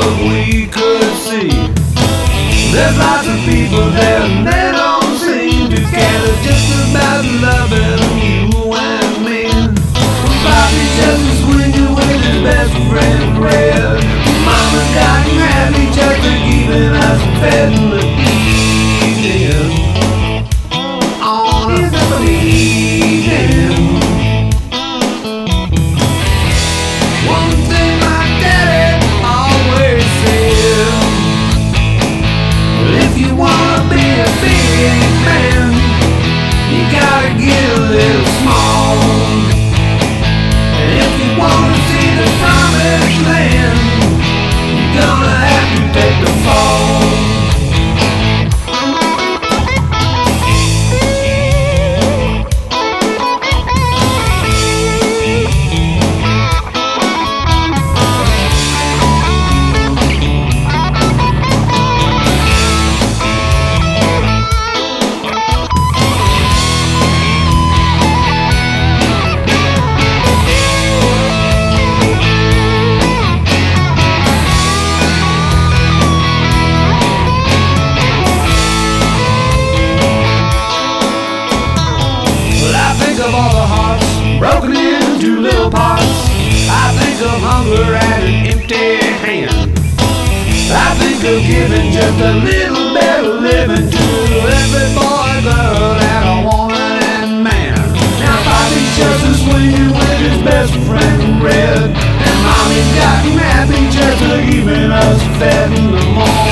love we could see. There's lots of people there and they don't seem to care. They're just about loving you and me. Bobby just was swinging with his best friend Red. Mama's gotten happy just for keeping us fed in the evening. On a evening. One thing my daddy always said: if you wanna be a big man, you gotta get a little small. And if you wanna see the promised land, you're gonna have to take the fall. Of all the hearts broken into little parts, I think of hunger and an empty hand. I think of giving just a little bit of living to every boy, girl, and a woman and man. Now Bobby's just a swinging with his best friend Red, and Mommy's gotten happy just for keeping us fed in the morning.